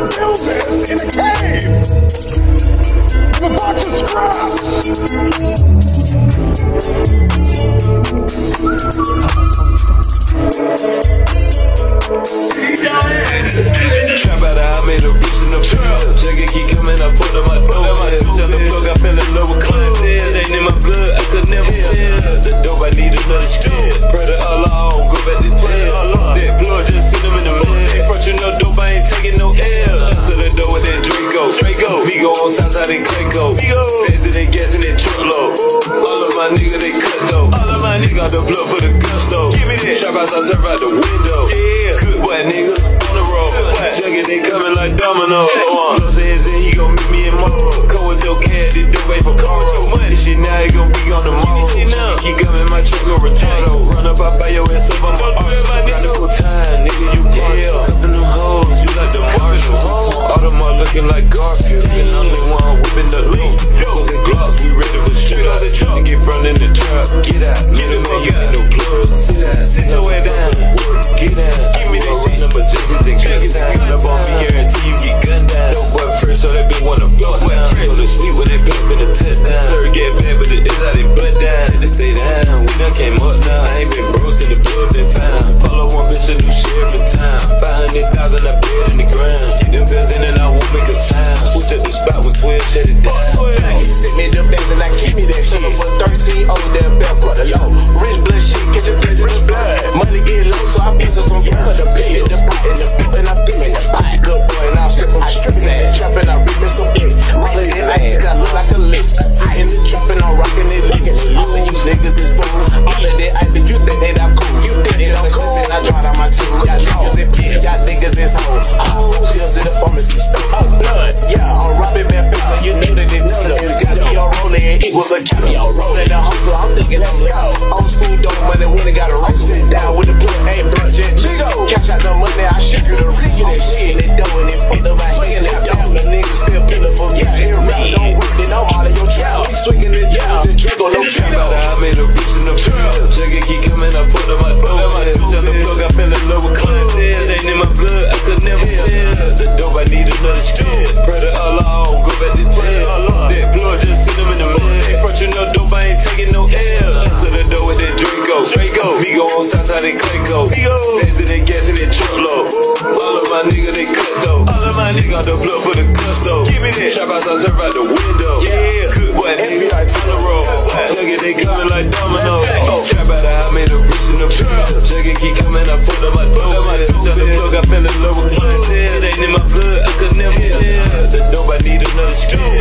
buildings in a cave with a box of scraps. Trap out I made a bitch in the trap. Juggy keep coming, I put on my dope. Bitch on the plug, I fell in love with clientele. They in my blood, I could never tell. The dope, I need another skill. Brother all on, go back to jail. That blood, just send them in the mail. Hey, front you no dope, I ain't taking no L. To the door with that Draco. Migo on Southside and Clayco. Fancy they gassing that truckload. All of my niggas, they cut though. All of my niggas got the blood for the gusto. Give me that. Trap outside, serve out the window. Yeah. Good boy, nigga. On the road. Jugging, they coming like domino. Close hands in, he gon' meet me in Monroe. Go with your cat, this dope ain't for car. This shit now, he gon' be on the mall. He coming, my truck go retardo. Run up, I buy your ass up, I'm a got it full time, nigga, you part. Cuffin' them hoes, you like the Marshall. All them all looking like Garfield. And I'm the one whipping the loop. Fucking Glocks, we ready for straight out the truck. Get front in the trap, get out. Get him, man, you ain't no plugs. Sit your way down, get out. Give me that shit. Number jiggies and cookies. Gun up on me here until you get gunned down. No boy first, so that bitch wanna fuck down. Go to sleep with that bitch in the tent down. Third get bad, but it is how they butt down. They stay down, we done came up now. I ain't been broke in the blood been found. Follow one bitch a new shit every time. 500,000 I bet in the ground. Get them bills in and I won't make a sound. Who's at the spot when 12 shut it down? He sent me the bag and I keep me that shit. For 13 over there, belt for the low. Rich blood shit, get your place in the blood. Money get low, so I piece up some for the bed. The pot in the flip and I feel in the pot. Good boy and I strip that. Trapping, I rip me so big. Rolling it like I look like a lick. Sitting and trapping, I'm rocking it, licking it. All of you niggas is fool. All of that, I think you think that I'm cool. You think that I'm cool. And I drive out my team. Y'all niggas is pit, y'all niggas is hoe. Pills in the pharmacy store. Oh, blood, yeah, I'm robbing bad face, so you know that it's nigga. It's got me all rolling, it equals a kilo. Rolling the hustle, I'm thinking let's go. Old school dope money, when it got a roll. Sit down with the blood, ain't blood, jet, Chico. Cash out the money, I ship you the ring. That shit, it dough and it fit up my hand. Y'all the niggas still pilling for me. Hear me, don't work, then I'm all in your trap. We swinging it down, then Draco, no kilo. I made a bitch in the trap. Juggy keep coming, I put on my dope. Bitch on the plug, I fell in love with clientele. They in my blood, I could never tell. The dope, I need another skill. Brother all on, go back to jail. That blood, just send them in the mail. Hey, front you no dope, I ain't taking no L. To the door with that Draco. Migo on Southside and Clayco. Fancy they gassing that truckload. All of my niggas, they cut though. All of my niggas got the blood for the gusto. Give me that. Trap outside, serve out the window. Yeah. Good boy, nigga, I on the road. Juggy, they coming like domino. Trap out I made a bitch in the trap. Juggy keep coming, I put on my dope. Bitch on the plug, I fell in love with clientele. They in my blood, I could never tell. The dope, I need another skill.